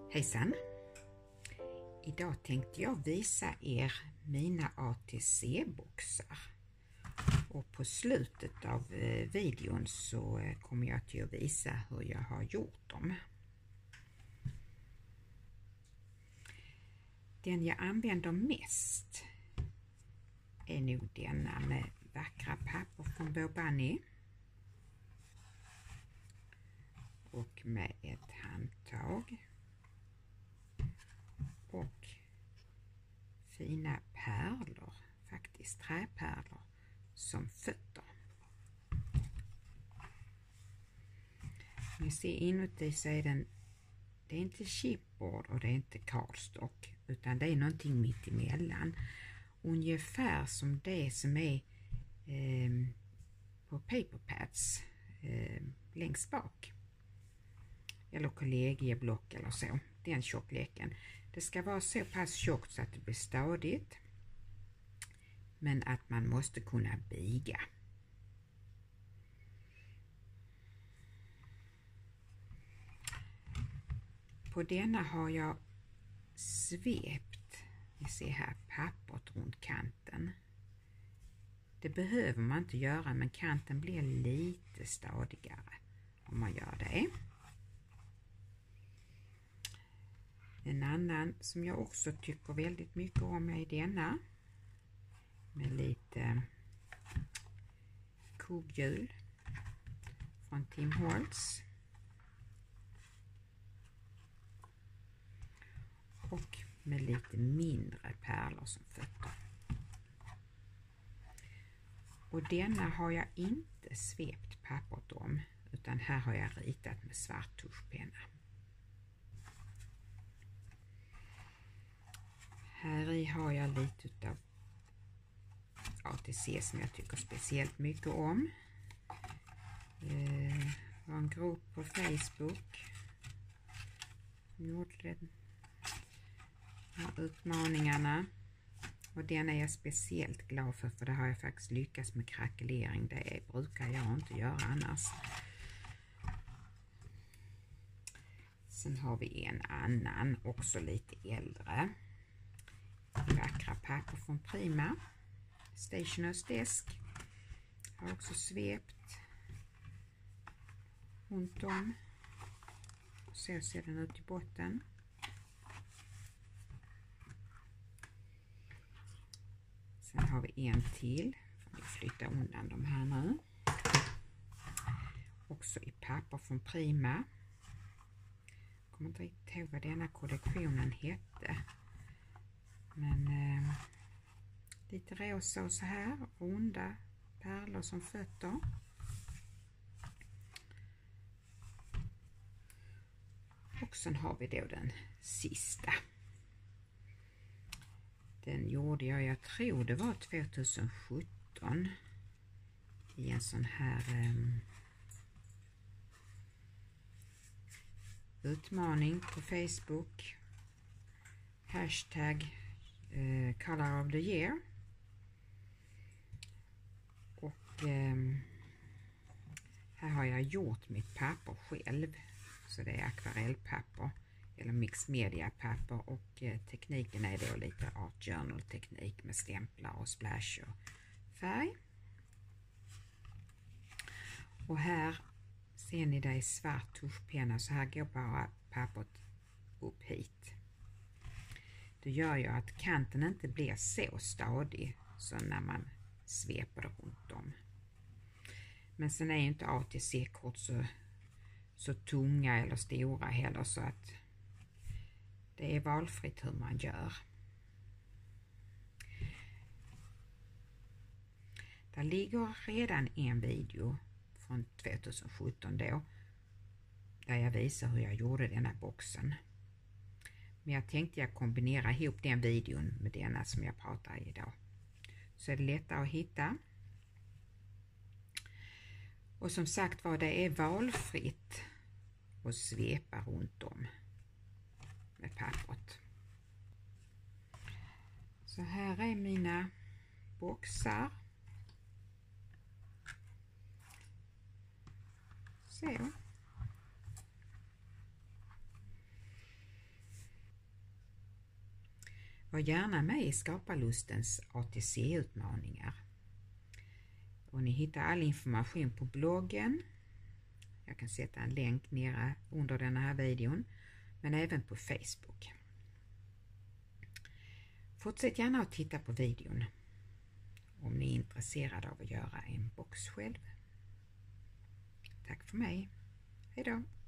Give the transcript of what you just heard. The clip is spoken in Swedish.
Hejsan! Idag tänkte jag visa er mina ATC-boxar. Och på slutet av videon så kommer jag till att visa hur jag har gjort dem. Den jag använder mest är nog denna med vackra papper från Bobani. Och med ett handtag. Och fina pärlor, faktiskt träpärlor, som fötter. Ni ser inuti så är det är inte chipboard och det är inte cardstock, utan det är någonting mitt emellan. Ungefär som det som är på paperpads längst bak. Eller kollegieblock eller så, den tjockleken. Det ska vara så pass tjockt så att det blir stadigt, men att man måste kunna biga. På denna har jag svept, ni ser här, pappret runt kanten. Det behöver man inte göra, men kanten blir lite stadigare om man gör det. En annan som jag också tycker väldigt mycket om är denna med lite kugghjul från Tim Holtz och med lite mindre pärlor som fötter. Och denna har jag inte svept pappret om, utan här har jag ritat med svart tuschpenna. Här i har jag lite av ATC som jag tycker speciellt mycket om. Det var en grupp på Facebook som gjorde de här utmaningarna. Och den är jag speciellt glad för det har jag faktiskt lyckats med krackelering. Det brukar jag inte göra annars. Sen har vi en annan, också lite äldre. Vackra papper från Prima. Stationers Desk. Har också svept runt om. Så ser den ut i botten. Sen har vi en till. Får vi flytta undan de här nu. Också i papper från Prima. Jag kommer inte riktigt ihåg vad denna kollektionen hette. Men lite rosa och så här. Runda pärlor som fötter. Och sen har vi då den sista. Den gjorde jag tror det var 2017 i en sån här utmaning på Facebook. Hashtag Color of the Year. Och här har jag gjort mitt papper själv. Så det är akvarellpapper eller mixed media papper, och tekniken är då lite art journal teknik med stämplar och splash och färg. Och här ser ni det i svart tuschpenna, så här går bara pappret upp hit. Det gör ju att kanten inte blir så stadig så när man sveper det runt om. Men sen är ju inte ATC-kort så tunga eller stora heller, så att det är valfritt hur man gör. Där ligger redan en video från 2017 då, där jag visar hur jag gjorde denna boxen. Men jag tänkte jag kombinera ihop den videon med denna som jag pratar i idag. Så är det lättare att hitta. Och som sagt var, det är valfritt att svepa runt om med pappret. Så här är mina boxar. Så. Var gärna med i Skaparlustens ATC-utmaningar. Och ni hittar all information på bloggen. Jag kan sätta en länk nere under den här videon, men även på Facebook. Fortsätt gärna att titta på videon om ni är intresserade av att göra en box själv. Tack för mig. Hej då!